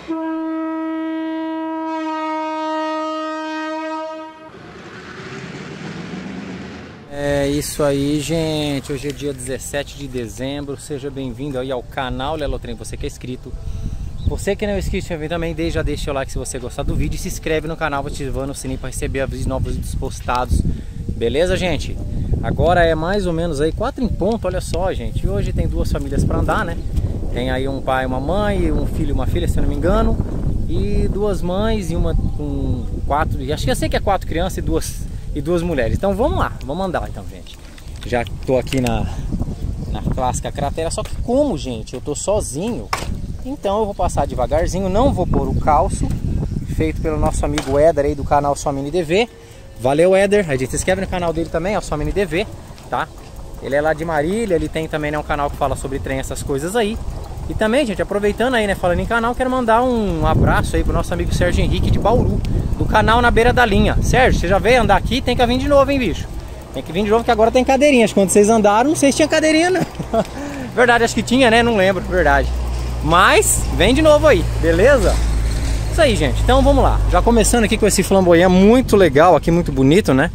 É isso aí, gente. Hoje é dia 17 de dezembro. Seja bem-vindo aí ao canal Lelotrem. Você que é inscrito, você que não é inscrito também, já deixa o like se você gostar do vídeo e se inscreve no canal ativando o sininho para receber avisos novos vídeos postados. Beleza, gente? Agora é mais ou menos aí 4 em ponto. Olha só, gente. Hoje tem duas famílias para andar, né? Tem aí um pai, uma mãe, um filho e uma filha, se eu não me engano, e duas mães e uma com 4. Acho que eu sei que é 4 crianças e duas mulheres. Então vamos lá, vamos andar então, gente. Já tô aqui na clássica cratera, só que como, gente, eu tô sozinho, então eu vou passar devagarzinho, não vou pôr o calço, feito pelo nosso amigo Éder aí do canal Só Mini DV. Valeu, Éder, a gente se inscreve no canal dele também, ó, Só Mini DV, tá? Ele é lá de Marília, ele tem também, né, um canal que fala sobre trem, essas coisas aí. E também, gente, aproveitando aí, né, falando em canal, quero mandar um abraço aí pro nosso amigo Sérgio Henrique de Bauru, do canal Na Beira da Linha. Sérgio, você já veio andar aqui? Tem que vir de novo, hein, bicho? Tem que vir de novo, que agora tem cadeirinhas. Quando vocês andaram, não sei se tinha cadeirinha, não. Verdade, acho que tinha, né? Não lembro, verdade. Mas, vem de novo aí, beleza? Isso aí, gente. Então, vamos lá. Já começando aqui com esse flamboyant muito legal aqui, muito bonito, né?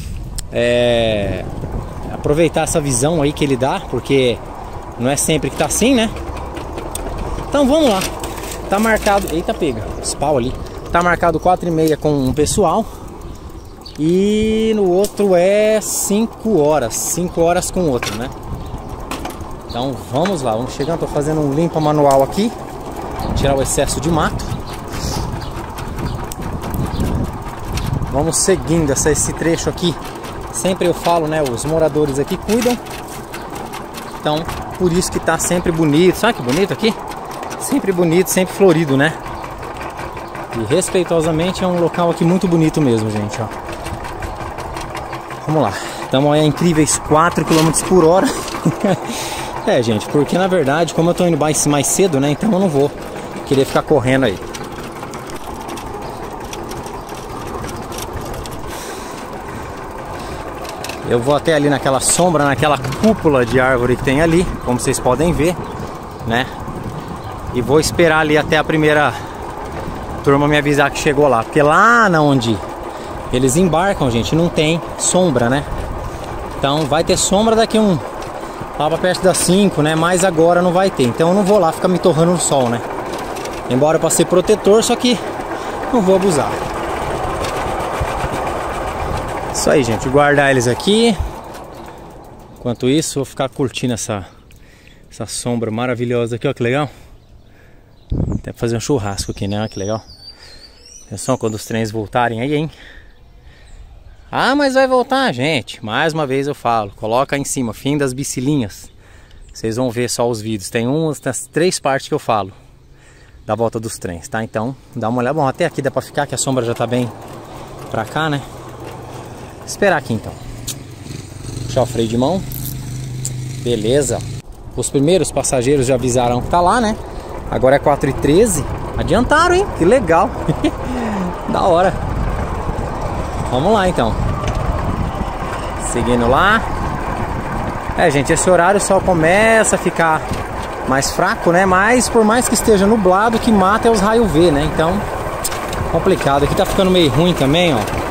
Aproveitar essa visão aí que ele dá, porque não é sempre que tá assim, né? Então, vamos lá. Tá marcado... Eita, pega. Os pau ali. Tá marcado 4h30 com um pessoal. E no outro é 5 horas. 5 horas com o outro, né? Então vamos lá, vamos chegando. Tô fazendo um limpa manual aqui, tirar o excesso de mato. Vamos seguindo esse trecho aqui. Sempre eu falo, né? Os moradores aqui cuidam. Então por isso que tá sempre bonito. Sabe que bonito aqui? Sempre bonito, sempre florido, né? E respeitosamente é um local aqui muito bonito mesmo, gente, ó. Vamos lá. Estamos aí a incríveis 4 km por hora. Gente, porque na verdade, como eu tô indo mais cedo, né? Então eu não vou querer ficar correndo aí. Eu vou até ali naquela sombra, naquela cúpula de árvore que tem ali, como vocês podem ver, né? E vou esperar ali até a primeira turma me avisar que chegou lá. Porque lá onde eles embarcam, gente, não tem sombra, né? Então vai ter sombra daqui lá pra perto das 5, né? Mas agora não vai ter. Então eu não vou lá ficar me torrando no sol, né? Embora pra ser protetor, só que não vou abusar. Isso aí, gente. Guardar eles aqui. Enquanto isso, vou ficar curtindo essa sombra maravilhosa aqui, ó, que legal. Até fazer um churrasco aqui, né? Olha que legal. Atenção quando os trens voltarem aí, hein? Ah, mas vai voltar, gente. Mais uma vez eu falo, coloca aí em cima, fim das bicilinhas. Vocês vão ver só os vídeos. Tem das 3 partes que eu falo da volta dos trens, tá? Então, dá uma olhada. Bom, até aqui dá pra ficar, que a sombra já tá bem pra cá, né? Esperar aqui, então. Puxar o freio de mão. Beleza. Os primeiros passageiros já avisaram que tá lá, né? Agora é 4h13. Adiantaram, hein? Que legal. Da hora. Vamos lá, então. Seguindo lá. Gente, esse horário o sol começa a ficar mais fraco, né? Mas por mais que esteja nublado, o que mata é os raios V, né? Então, complicado. Aqui tá ficando meio ruim também, ó.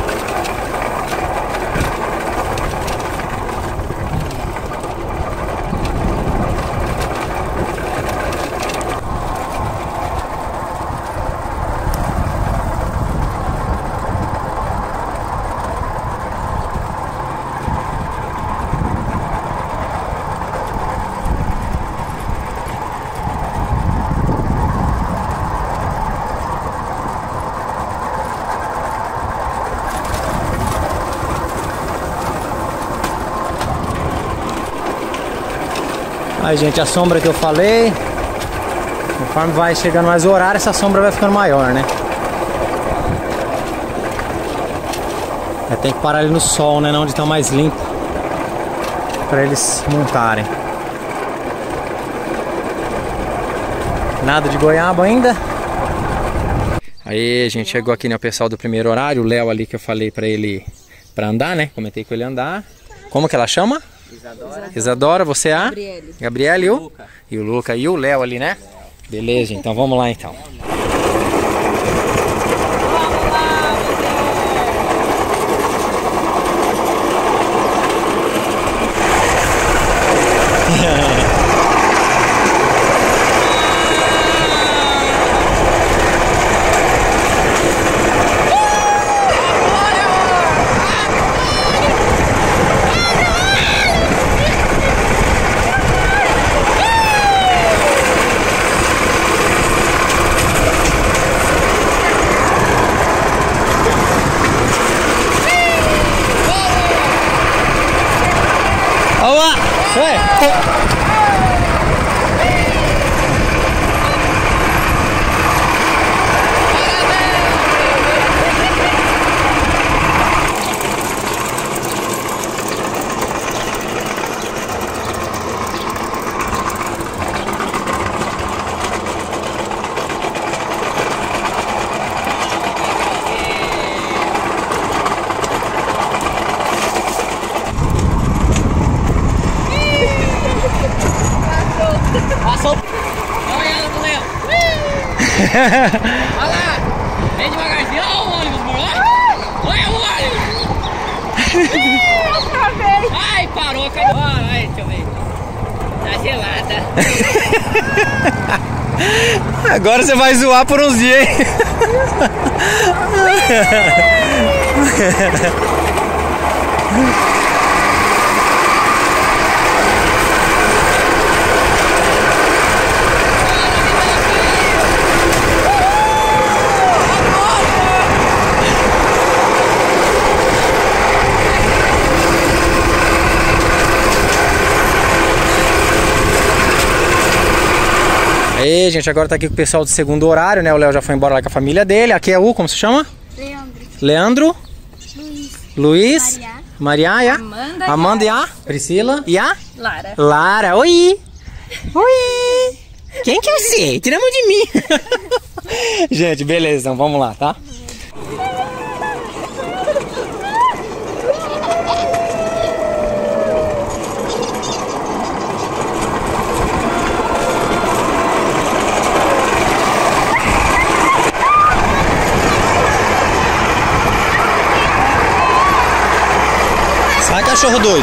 Aí, gente, a sombra que eu falei, conforme vai chegando mais o horário, essa sombra vai ficando maior, né? Tem que parar ali no sol, né? Onde tá mais limpo, para eles montarem. Nada de goiaba ainda. Aí, a gente chegou aqui, né? O pessoal do primeiro horário, o Léo ali que eu falei pra ele pra andar, né? Comentei com ele andar. Como que ela chama? Isadora. Isadora, você é a? Gabriele. Gabriele e o Luca. E o Luca e o Léo ali, né? Beleza, então vamos lá então. Passou. Olha ela do Léo. Olha lá. Vem devagarzinho. Olha o ônibus, amor. Olha o ônibus. Ai, parou. Acabou. Ai, deixa eu ver. Tá gelada. Agora você vai zoar por uns dias, hein? Aí, gente, agora tá aqui com o pessoal do segundo horário, né? O Léo já foi embora lá com a família dele. Aqui é o, como se chama? Leandro. Luiz. Maria. Amanda e a Priscila. E a Lara. Oi. Quem que é você? Tira a mão de mim. Gente, beleza, então vamos lá, tá? Sai, cachorro doido.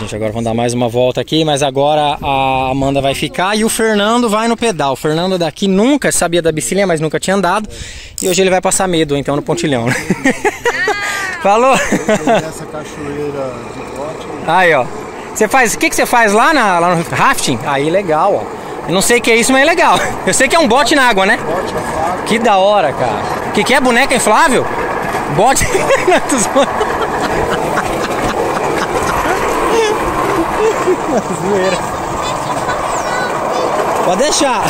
gente, agora vamos dar mais uma volta aqui, mas agora a Amanda vai ficar e o Fernando vai no pedal. O Fernando daqui nunca sabia da bicicleta, mas nunca tinha andado. E hoje ele vai passar medo, então, no pontilhão. Falou? Essa cachoeira de bote. Aí, ó. Você faz, o que você faz lá no rafting? Aí, legal, ó. Eu não sei o que é isso, mas é legal. Eu sei que é um bote na água, né? Bote inflável. Que da hora, cara. O que é boneca inflável? Bote. Zoeira. Pode deixar.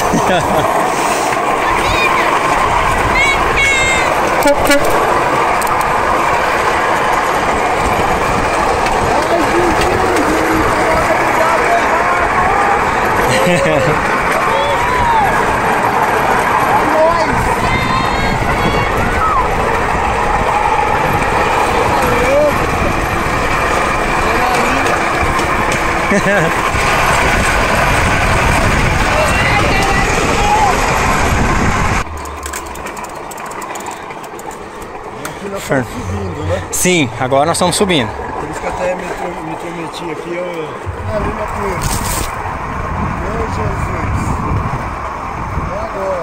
Subindo, né? Sim, agora nós estamos subindo. Por isso que até me intrometi aqui, eu ali na curva. Meu Jesus! É agora!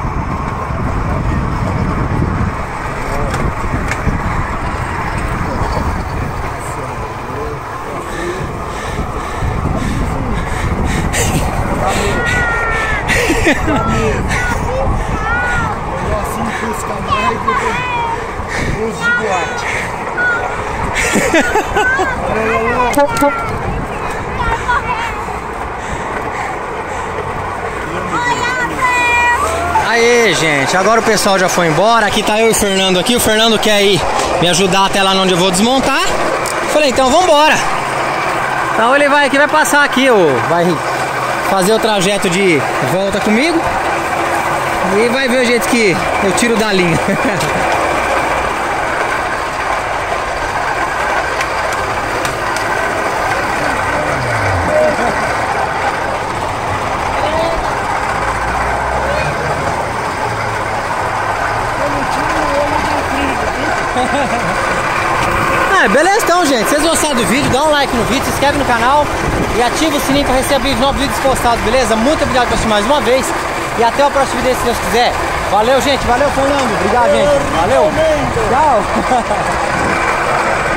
Eu assim busca mais do que os de boate. Aê, gente, agora o pessoal já foi embora. Aqui tá eu e o Fernando aqui. O Fernando quer ir me ajudar até lá onde eu vou desmontar. Falei, então vambora. Então ele vai passar aqui, vai fazer o trajeto de volta comigo. E vai ver o jeito que eu tiro da linha. Beleza então, gente, se vocês gostaram do vídeo, dá um like no vídeo, se inscreve no canal e ativa o sininho para receber os novos vídeos postados, beleza? Muito obrigado por assistir mais uma vez e até o próximo vídeo, se Deus quiser. Valeu, gente, valeu, Fernando, obrigado, gente, valeu, tchau.